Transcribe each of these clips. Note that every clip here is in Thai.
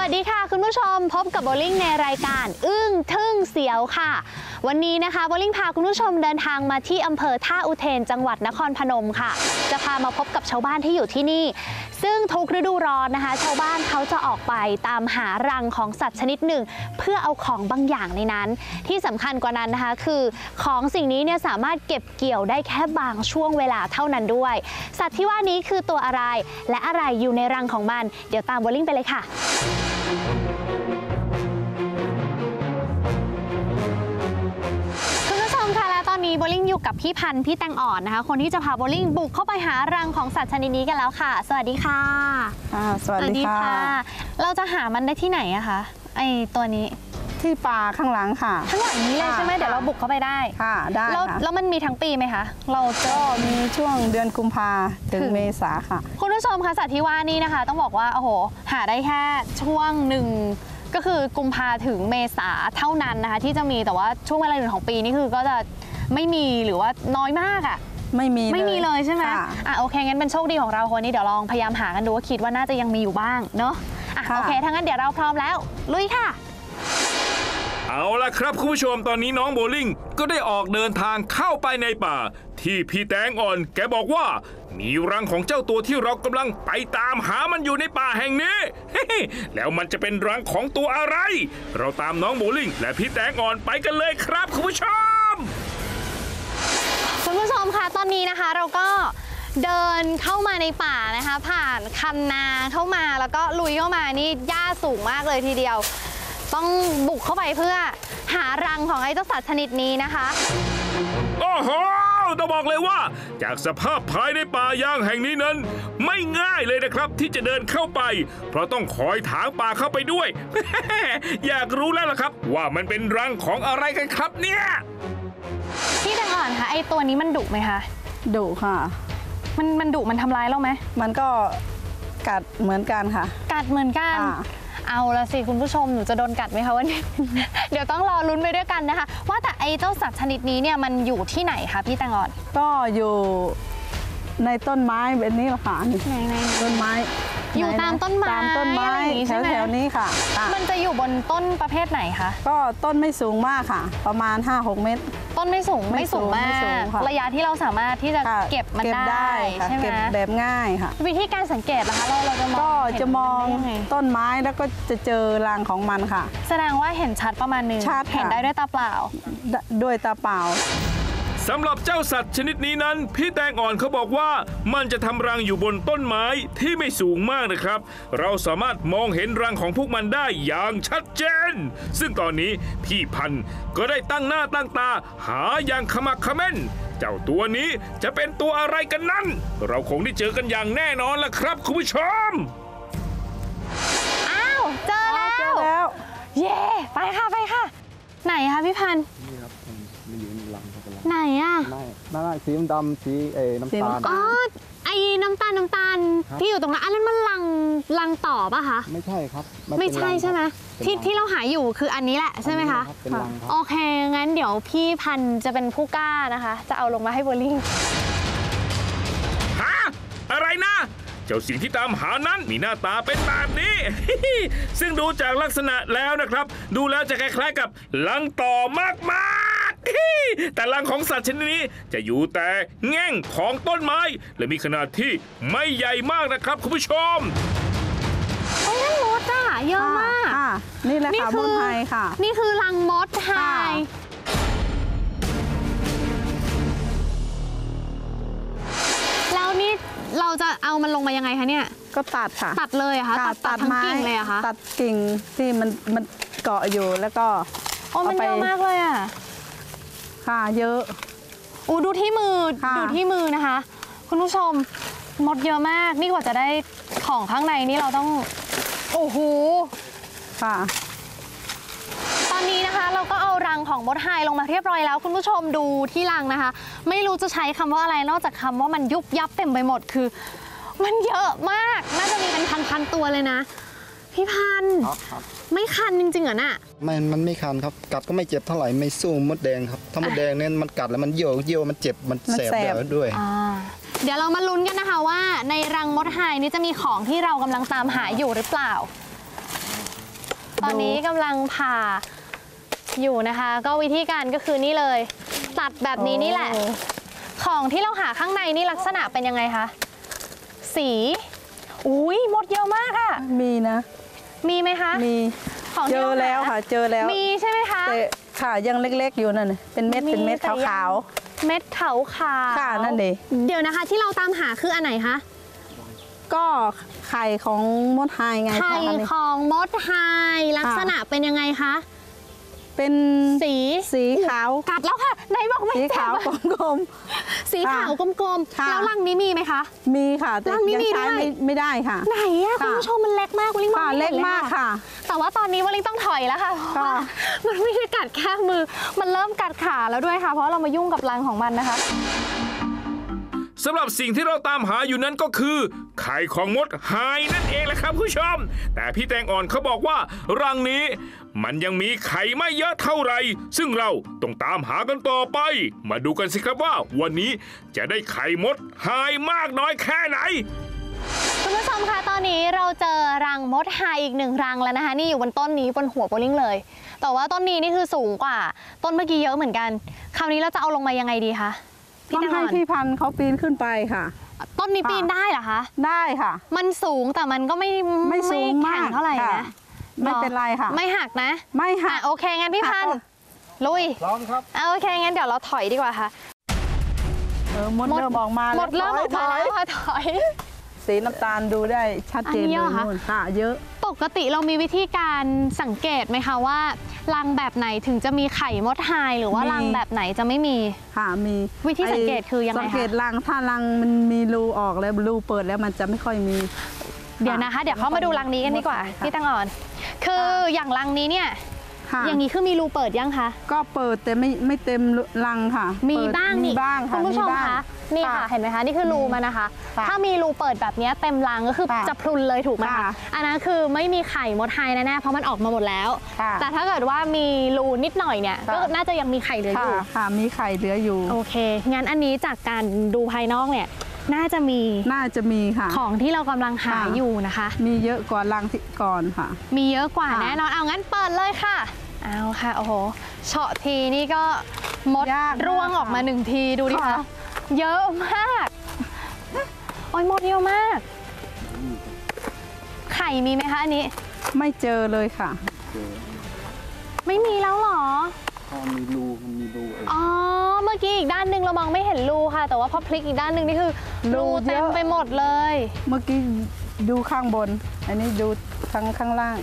วัสดีค่ะคุณผู้ชมพบกับโบลิ่งในรายการอึ้งทึ่งเสียวค่ะวันนี้นะคะโบลิ่งพาคุณผู้ชมเดินทางมาที่อำเภอท่าอุเทนจังหวัดนครพนมค่ะจะพามาพบกับชาวบ้านที่อยู่ที่นี่ซึ่งทุกฤดูร้อนนะคะชาวบ้านเขาจะออกไปตามหารังของสัตว์ชนิดหนึ่งเพื่อเอาของบางอย่างในนั้นที่สำคัญกว่านั้นนะคะคือของสิ่งนี้เนี่ยสามารถเก็บเกี่ยวได้แค่บางช่วงเวลาเท่านั้นด้วยสัตว์ที่ว่านี้คือตัวอะไรและอะไรอยู่ในรังของมันเดี๋ยวตามโบลิ่งไปเลยค่ะคุณผู้ชมค่ะและตอนนี้โบลิ่งอยู่กับพี่พันธ์พี่แตงอ่อนนะคะคนที่จะพาโบลิ่งบุกเข้าไปหารังของสัตว์ชนิดนี้กันแล้วค่ะสวัสดีค่ะสวัสดีค่ะเราจะหามันได้ที่ไหนอะคะไอตัวนี้ที่ป่าข้างหลังค่ะข้างหลังนี้เลยใช่ไหมเดี๋ยวเราบุกเข้าไปได้ค่ะได้แล้วมันมีทั้งปีไหมคะเราก็มีช่วงเดือนกุมภาถึงเมษาค่ะคุณผู้ชมคะสัตว์ที่ว่านี่นะคะต้องบอกว่าโอ้โหหาได้แค่ช่วงหนึ่งก็คือกุมภาถึงเมษาเท่านั้นนะคะที่จะมีแต่ว่าช่วงเวลาอื่นของปีนี่คือก็จะไม่มีหรือว่าน้อยมากอ่ะไม่มีเลยใช่ไหมโอเคงั้นเป็นโชคดีของเราคนนี้เดี๋ยวลองพยายามหากันดูว่าคิดว่าน่าจะยังมีอยู่บ้างเนาะโอเคถ้างั้นเดี๋ยวเราพร้อมแล้วลุยค่ะเอาล่ะครับคุณผู้ชมตอนนี้น้องโบลิ่งก็ได้ออกเดินทางเข้าไปในป่าที่พี่แตงอ่อนแกบอกว่ามีรังของเจ้าตัวที่เรากำลังไปตามหามันอยู่ในป่าแห่งนี้ แล้วมันจะเป็นรังของตัวอะไรเราตามน้องโบลิ่งและพี่แตงอ่อนไปกันเลยครับคุณผู้ชมค่ะตอนนี้นะคะเราก็เดินเข้ามาในป่านะคะผ่านคันนาเข้ามาแล้วก็ลุยเข้ามานี่หญ้าสูงมากเลยทีเดียวต้องบุกเข้าไปเพื่อหารังของไอ้เจ้าสัตว์ชนิดนี้นะคะโอ้โหต้องบอกเลยว่าจากสภาพภายในป่าย่างแห่งนี้นั้นไม่ง่ายเลยนะครับที่จะเดินเข้าไปเพราะต้องคอยถางป่าเข้าไปด้วย อยากรู้แล้วล่ะครับว่ามันเป็นรังของอะไรกันครับเนี่ยพี่แตงอ่อนคะไอตัวนี้มันดุไหมคะดุค่ะมันดุมันทำร้ายเราไหมมันก็กัดเหมือนกันค่ะกัดเหมือนกันเอาละสิคุณผู้ชมหนูจะโดนกัดไหมคะวันนี้ เดี๋ยวต้องรอลุ้นไปด้วยกันนะคะว่าแต่ไอเจ้าสัตว์ชนิดนี้เนี่ยมันอยู่ที่ไหนคะพี่แตงอ่อนก็อยู่ในต้นไม้แบบนี้แหละค่ะในต้นไม้อยู่ตามต้นไม้แถวนี้ค่ะมันจะอยู่บนต้นประเภทไหนคะก็ต้นไม่สูงมากค่ะประมาณ 5-6 เมตรต้นไม่สูงมากระยะที่เราสามารถที่จะเก็บมันได้ใช่ไหมเก็บแบบง่ายค่ะวิธีการสังเกตนะคะเราจะมองต้นไม้แล้วก็จะเจอรังของมันค่ะแสดงว่าเห็นชัดประมาณนึงเห็นได้ด้วยตาเปล่าด้วยตาเปล่าสำหรับเจ้าสัตว์ชนิดนี้นั้นพี่แตงอ่อนเขาบอกว่ามันจะทำรังอยู่บนต้นไม้ที่ไม่สูงมากนะครับเราสามารถมองเห็นรังของพวกมันได้อย่างชัดเจนซึ่งตอนนี้พี่พันธุ์ก็ได้ตั้งหน้าตั้งตาหาอย่างขมักเขม้นเจ้าตัวนี้จะเป็นตัวอะไรกันนั้นเราคงได้เจอกันอย่างแน่นอนล่ะครับคุณผู้ชมอ้าวเจอแล้วเย่ไปค่ะไหนคะพี่พันธุ์ไหนอ่ะนั่นสีดำสีน้ำตาลอ๋อไอ้น้ำตาลที่อยู่ตรงนั้นอันนั้นมันลังต่อป่ะคะไม่ใช่ครับไม่ใช่ใช่ไหมที่เราหาอยู่คืออันนี้แหละใช่ไหมคะเป็นลังครับโอเคงั้นเดี๋ยวพี่พันธุ์จะเป็นผู้กล้านะคะจะเอาลงมาให้โบลิ่งฮะอะไรนะเจ้าสิ่งที่ตามหานั้นมีหน้าตาเป็นแบบนี้ ซึ่งดูจากลักษณะแล้วนะครับดูแล้วจะคล้ายๆกับลังต่อมากๆ แต่รังของสัตว์ชนิดนี้จะอยู่แต่แง่งของต้นไม้และมีขนาดที่ไม่ใหญ่มากนะครับคุณผู้ชมโอ้ยนั่นมดอ่ะเยอะมากนี่แหละค่ะมดไทยค่ะนี่คือรังมดไทยแล้วนี่เราจะเอามันลงมายังไงคะเนี่ยก็ตัดค่ะตัดเลยอะคะตัดทั้งกิ่งเลยอะคะตัดกิ่งที่มันเกาะอยู่แล้วก็มันเยอะมากเลยอะค่ะเยอะดูที่มือนะคะคุณผู้ชมมดเยอะมากนี่กว่าจะได้ของข้างในนี่เราต้องโอ้โหค่ะตอนนี้นะคะเราก็เอารังของมดไฮลงมาเรียบร้อยแล้วคุณผู้ชมดูที่รังนะคะไม่รู้จะใช้คำว่าอะไรนอกจากคำว่ามันยุบยับเต็มไปหมดคือมันเยอะมากน่าจะมีเป็นพันตัวเลยนะพี่พันธุ์ไม่คันจริงๆเหรอน่ะมันไม่คันครับกัดก็ไม่เจ็บเท่าไหร่ไม่สู้มดแดงครับถ้ามดแดงเนี่ยมันกัดแล้วมันเยี่ยวมันเจ็บมันแสบด้วยเดี๋ยวเรามาลุ้นกันนะคะว่าในรังมดไฮนี้จะมีของที่เรากำลังตามหาอยู่หรือเปล่าตอนนี้กำลังผ่าอยู่นะคะ ก็วิธีการก็คือนี่เลย ตัดแบบนี้นี่แหละ ของที่เราหาข้างในนี่ลักษณะเป็นยังไงคะสีอุ้ยมดเยอะมากอะมีนะมีไหมคะมีของเจที่อราหาแล้วค่ะ เจอแล้วมีใช่ไหมคะแต่ค่ะยังเล็กๆอยู่นั่นน่ะเป็นเม็ดเป็นเม็ดแต่ขาวเม็ดขาวๆๆค่ะนั่นเองเดี๋ยวนะคะที่เราตามหาคืออันไหนคะก็ไข่ของมดไฮไงไข่คะอันนี้ของมดไฮลักษณะเป็นยังไงคะเป็นสีสีขาวกัดแล้วค่ะไหนบอกไม่สีเจ็บขาวอะกลมสีขาวกลมค่ะๆแล้วรังนี้มีไหมคะๆมีค่ะแต่รังนี้ยังมีใช้ด้วยไม่ได้ค่ะไหนอะคุณผู้ชมมันเล็กมากวลิงมองค่ะไม่เล็เห็กนเลยมากค่ะแต่ว่าตอนนี้วลิงต้องถอยแล้วค่ะเพราะว่าค่ะมันไม่ได้กัดแค่มือ มันเริ่มกัดขาแล้วด้วยค่ะ เพราะเรามายุ่งกับรังของมันนะคะสำหรับสิ่งที่เราตามหาอยู่นั้นก็คือ ไข่ของมดหายนั่นเองแหละครับผู้ชม แต่พี่แตงอ่อนเขาบอกว่ารังนี้มันยังมีไข่ไม่เยอะเท่าไหร่ ซึ่งเราต้องตามหากันต่อไป มาดูกันสิครับว่าวันนี้จะได้ไข่มดหายมากน้อยแค่ไหนคุณผู้ชมคะตอนนี้เราเจอรังมดไฮอีกหนึ่งรังแล้วนะคะ นี่อยู่บนต้นนี้บนหัวโบลิ่งเลย แต่ว่าต้นนี้นี่คือสูงกว่า ต้นเมื่อกี้เยอะเหมือนกัน คราวนี้เราจะเอาลงมายังไงดีคะพี่ต้องแตงให้อ่อนพี่พันธุ์เขาปีนขึ้นไปค่ะต้นนี้ปีนได้เหรอคะได้ค่ะมันสูงแต่มันก็ไม่ไม่สูงแข็มาง กเท่าไหร่ค่ะนะไม่เป็นไรค่ะไม่หักนะไม่ค่ะโอเคงั้นพี่พันธุ์ลุยพร้อมครับโอเคงั้นเดี๋ยวเราถอยดีกว่าค่ะมดเริ่มออกมาหมดเริ่มออกมาถยแล้วค่ะถอยสีน้ำตาลดูได้ชัดเจนอันนี้เลเหรอคะยนู่นค่ะ เยอะปกติเรามีวิธีการสังเกตไหมคะว่ารังแบบไหนถึงจะมีไข่มดไฮหรือว่ามีรังแบบไหนจะไม่มีค่ะมีวิธีสังเกตคือยังไงคะสังเกตรังถ้ารังมันมีรูออกแล้วรูเปิดแล้วมันจะไม่ค่อยมีเดี๋ยวนะคะ เดี๋ยวเข้ามาดูรังนี้กันดีกว่าค่ะพี่ตังอ่อน คืออย่างรังนี้เนี่ยค่ะอย่างนี้คือมีรูเปิดยังคะก็เปิดแต่ไม่เต็มรังค่ะมีเปิดบ้างมีนี่บ้างค่ะคุณผู้ชมบ้างคะนี่ค่ะเห็นไหมคะนี่คือรูมันนะคะค่ะถ้ามีรูเปิดแบบนี้เต็มรังก็คือค่ะจะพรุนเลยถูกไหมคะค่ะอันนั้นคือไม่มีไข่มดไฮแน่ๆเพราะมันออกมาหมดแล้วค่ะแต่ถ้าเกิดว่ามีรูนิดหน่อยเนี่ยค่ะก็น่าจะยังมีไข่เหลืออค่ะยู่ค่ะมีไข่เหลืออยู่โอเค งั้นอันนี้จากการดูภายนอกเนี่ย น่าจะมีน่าจะมีค่ะของที่เรากำลังหาค่ะอยู่นะคะมีเยอะกว่ารังที่ก่อนค่ะมีเยอะกว่าค่ะแน่นอน เอางั้นเปิดเลยค่ะ เอาค่ะ โอ้โหเฉาะทีนี่ก็มดยากมากร่วงออกมาหนึ่งทีดูดิคะค่ะเยอะมาก โอ้ยมดเยอะมาก ไข่มีไหมคะอันนี้ไม่เจอเลยค่ะไม่มีแล้วเหรอมันมีรูเองอ๋อ เมื่อกี้อีกด้านหนึ่งเรามองไม่เห็นรูค่ะ แต่ว่าพอพลิกอีกด้านหนึ่งนี่คือรูรูเต็มเยอะไปหมดเลยเมื่อกี้ดูข้างบน อันนี้ดูข้างล่าง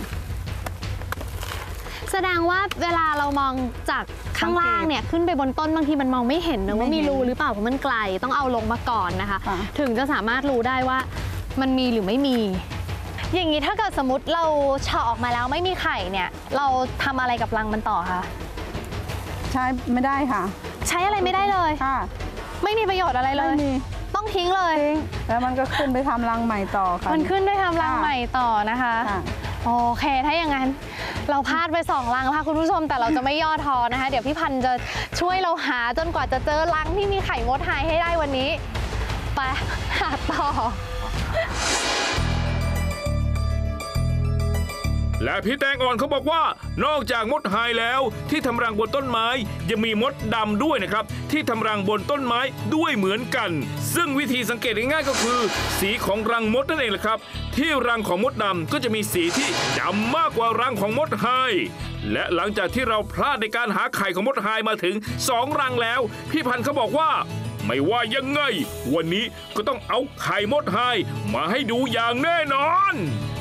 แสดงว่าเวลาเรามองจากข้างล่างเนี่ยขึ้นไปบนต้นบางทีมันมองไม่เห็นนะว่าไม่มีเห็นรูหรือเปล่าเพราะมันไกลต้องเอาลงมาก่อนนะคะค่ะถึงจะสามารถรู้ได้ว่ามันมีหรือไม่มี อย่างนี้ถ้าเกิดสมมติเราเฉาะออกมาแล้วไม่มีไข่เนี่ยเราทำอะไรกับรังมันต่อคะใช้ไม่ได้ค่ะใช้อะไรไม่ได้เลยค่ะไม่มีประโยชน์อะไรเลไม่ยมีต้องทิ้งเลยทิ้งแล้วมันก็ขึ้นไปทำรังใหม่ต่อค่ะมันขึ้นด้วยทำรังค่ะใหม่ต่อนะคะค่ะโอเค ถ้าอย่างนั้นเราพลาดไป2รังแล้วค่ะคุณผู้ชม แต่เราจะไม่ย่อท้อนะคะ เดี๋ยวพี่พันธ์จะช่วยเราหาจนกว่าจะเจอรังที่มีไข่มดไฮให้ได้วันนี้ ไปหาต่อและพี่แตงอ่อนเขาบอกว่านอกจากมดหายแล้วที่ทำรังบนต้นไม้ยังมีมดดำด้วยนะครับที่ทำรังบนต้นไม้ด้วยเหมือนกัน ซึ่งวิธีสังเกตง่ายๆก็คือ สีของรังมดนั่นเองแหละครับที่รังของมดดำก็จะมีสีที่ดำมากกว่ารังของมดหายและหลังจากที่เราพลาดในการหาไข่ของมดหายมาถึง2รังแล้วพี่พันธ์เขาบอกว่าไม่ว่ายังไงวันนี้ก็ต้องเอาไข่มดหายมาให้ดูอย่างแน่นอน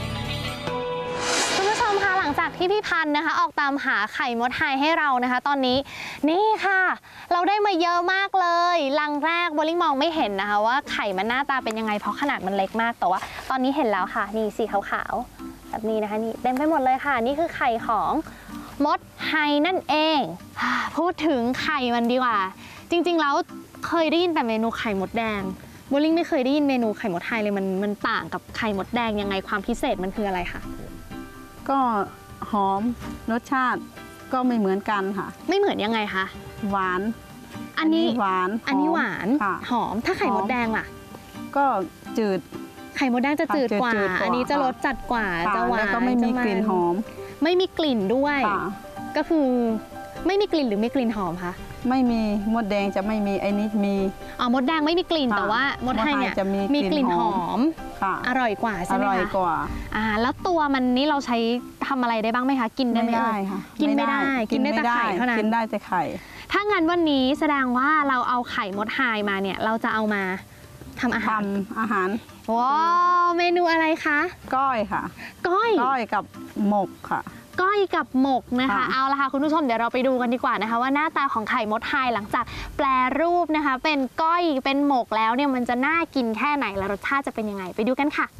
คุณผู้ชมคะหลังจากที่พี่พันธ์นะคะออกตามหาไข่มดไฮให้เรานะคะ ตอนนี้นี่ค่ะ เราได้มาเยอะมากเลยรังแรกโบลิ่งมองไม่เห็นนะคะว่าไข่มันหน้าตาเป็นยังไงเพราะขนาดมันเล็กมากแต่ว่าตอนนี้เห็นแล้วค่ะนี่สีขาวๆแบบนี้นะคะนี่เต็มไปหมดเลยค่ะ นี่คือไข่ของมดไฮนั่นเองพูดถึงไข่มันดีกว่า จริงๆแล้วเคยได้ยินแต่เมนูไข่มดแดงโบลิ่งไม่เคยได้ยินเมนูไข่มดไฮเลยมันต่างกับไข่มดแดงยังไงความพิเศษมันคืออะไรคะก็หอมรสชาติก็ไม่เหมือนกันค่ะไม่เหมือนยังไงคะหวานอันนี้หวานอันนี้หวานค่ะหอมถ้าไข่มดแดงล่ะก็จืดไข่มดแดงจะจืดกว่า อันนี้จะรสจัดกว่า จะหวานแล้วก็ไม่มีกลิ่นหอมไม่มีกลิ่นด้วยค่ะก็คือไม่มีกลิ่นหรือมีกลิ่นหอมคะไม่มีมดแดงจะไม่มีไอ้นี้มีมดแดงไม่มีกลิ่นค่ะแต่ว่ามดไทยเนี่ยจะมีมีกลิ่นหอมค่ะอร่อยกว่าใช่อไหมร่อยคะกว่าแล้วตัวมันนี่เราใช้ทำอะไรได้บ้างไหมคะ กินได้ไหมไม่ได้เอ่ยค่ะกินไม่ได้กินได้แต่ไข่เท่านั้นกินได้แต่ไข่ถ้างั้นวันนี้แสดงว่าเราเอาไข่มดไฮมาเนี่ยเราจะเอามาทำอาหารทำอาหารว้าวเมนูอะไรคะก้อยค่ะก้อยก้อยกับหมกค่ะก้อยกับหมกนะคะค่ะเอาละค่ะคุณผู้ชมเดี๋ยวเราไปดูกันดีกว่านะคะว่าหน้าตาของไข่มดไฮหลังจากแปรรูปนะคะ เป็นก้อยเป็นหมกแล้วเนี่ยมันจะน่ากินแค่ไหนและรสชาติจะเป็นยังไงไปดูกันค่ะ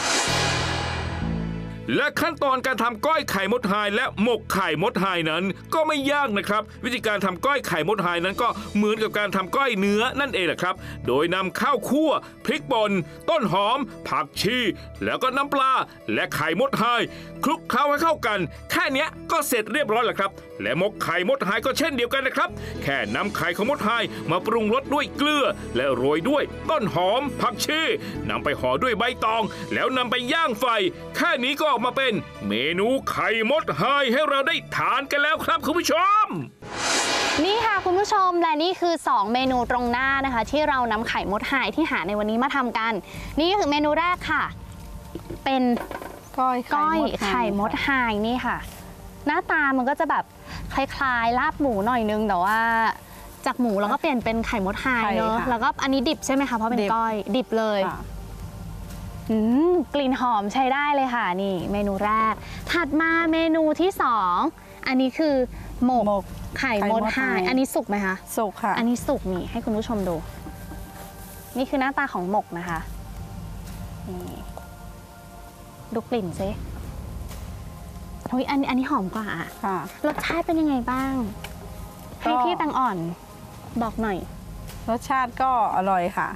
และขั้นตอนการทำก้อยไข่มดไฮและหมกไข่มดไฮนั้นก็ไม่ยากนะครับ วิธีการทำก้อยไข่มดไฮนั้นก็เหมือนกับการทำก้อยเนื้อนั่นเองแหละครับ โดยนำข้าวคั่วพริกป่นต้นหอม ผักชี แล้วก็น้ำปลาและไข่มดไฮคลุกเคล้าให้เข้ากัน แค่เนี้ยก็เสร็จเรียบร้อยแล้วครับ และหมกไข่มดไฮก็เช่นเดียวกันนะครับ แค่นำไข่ของมดไฮมาปรุงรสด้วยเกลือ และโรยด้วยต้นหอม ผักชีนำไปห่อด้วยใบตอง แล้วนำไปย่างไฟ แค่นี้ก็ออกมาเป็นเมนูไข่มดไฮให้เราได้ทานกันแล้วครับคุณผู้ชมนี่ค่ะคุณผู้ชมและนี่คือ 2 เมนูตรงหน้านะคะ ที่เรานำไข่มดไฮที่หาในวันนี้มาทำกัน นี่ก็คือเมนูแรกค่ะ เป็นก้อยไข่มดไฮนี่ค่ะ หน้าตามันก็จะแบบคล้ายๆลาบหมูหน่อยนึงแต่ว่าจากหมูเราก็เปลี่ยนเป็นไข่มดไฮเนอะแล้วก็อันนี้ดิบใช่ไหมคะเพราะเป็นก้อยดิบเลยค่ะกลิ่นหอมใช้ได้เลยค่ะนี่เมนูแรก ถัดมาเมนูที่ 2 อันนี้คือหมกไข่มดไฮอันนี้สุกไหมคะสุกค่ะอันนี้สุกนี่ให้คุณผู้ชมดู นี่คือหน้าตาของหมกนะคะนี่ดูกลิ่นซิเฮ้ยอันนี้หอมกว่าอะค่ะรสชาติเป็นยังไงบ้างก็ให้พี่ตังอ่อนบอกหน่อยรสชาติก็อร่อยค่ะ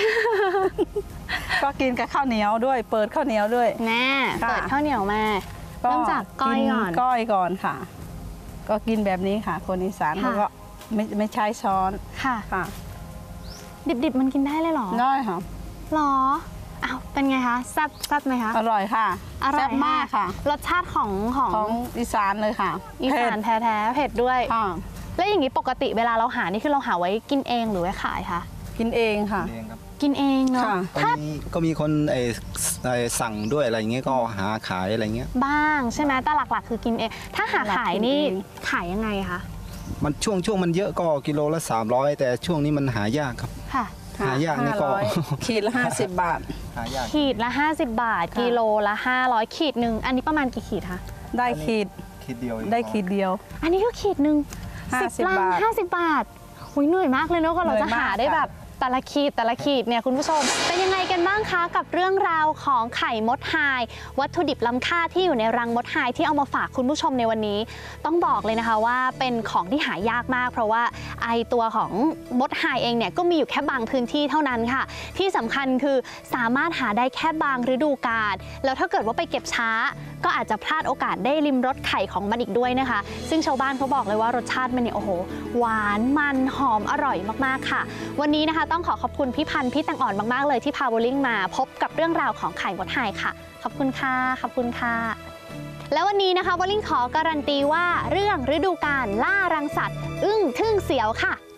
ก็กินกับข้าวเหนียวด้วย เปิดข้าวเหนียวด้วยแน่ค่ะเปิดข้าวเหนียวมาเริ่มจากก้อยก่อนก้อยก่อนค่ะ ก็กินแบบนี้ค่ะ คนอีสานค่ะเขาก็ไม่ใช้ช้อนค่ะค่ะดิบๆมันกินได้เลยเหรอได้ค่ะหรออ้าวเป็นไงคะแซ่บไหมคะอร่อยค่ะอร่อยแซ่บมากค่ะรสชาติของของอีสานเลยค่ะอีสานเผ็ดแท้ๆเผ็ดด้วยค่ะแล้วอย่างนี้ปกติเวลาเราหานี่คือเราหาไว้กินเองหรือไว้ขายคะกินเองค่ะเองครับกินเองเนาะค่ะถ้าก็มีคนสั่งด้วยอะไรเงี้ยก็หาขายอะไรเงี้ยบ้างใช่ไหมแต่หลักๆ คือกินเอง ถ้าหาขายนี่ขายยังไงคะมันช่วงมันเยอะก็กิโลละ 300 แต่ช่วงนี้มันหายากครับค่ะหายากนี่ก็ 500ขีดละ50 บาทหายากขีดละ 50 บาทค่ะกิโลละ500ขีดหนึ่งอันนี้ประมาณกี่ขีดคะได้ขีดคิดเดียวเองได้ขีดเดียวอันนี้ก็ขีดหนึ่ง 50 10 ลังบาท 50 บาทหุยเหนื่อยมากเลยเนอะก็เราจะเหนื่อยมากหาได้แบบแต่ละขีดเนี่ยคุณผู้ชม เป็นยังไงกันบ้างคะกับเรื่องราวของไข่มดไฮวัตถุดิบล้ำค่าที่อยู่ในรังมดไฮที่เอามาฝากคุณผู้ชมในวันนี้ ต้องบอกเลยนะคะว่าเป็นของที่หายากมาก เพราะว่าไอตัวของมดไฮเองเนี่ยก็มีอยู่แค่บางพื้นที่เท่านั้นค่ะ ที่สำคัญคือสามารถหาได้แค่บางฤดูกาลแล้วถ้าเกิดว่าไปเก็บช้า ก็อาจจะพลาดโอกาสได้ริมรสไข่ของมันอีกด้วยนะคะ ซึ่งชาวบ้านเขาบอกเลยว่ารสชาติมันเนี่ยโอ้โหหวานมันหอมอร่อยมากๆค่ะ วันนี้นะคะต้องขอบคุณพี่พันธ์พี่ตังอ่อนมากๆเลยที่พาโบลิ่งมาพบกับเรื่องราวของไข่มดไฮค่ะขอบคุณค่ะขอบคุณค่ะ แล้ววันนี้นะคะโบลิ่งขอการันตีว่าเรื่องฤดูกาลล่ารังสัตว์อึ้งทึ่งเสียวค่ะ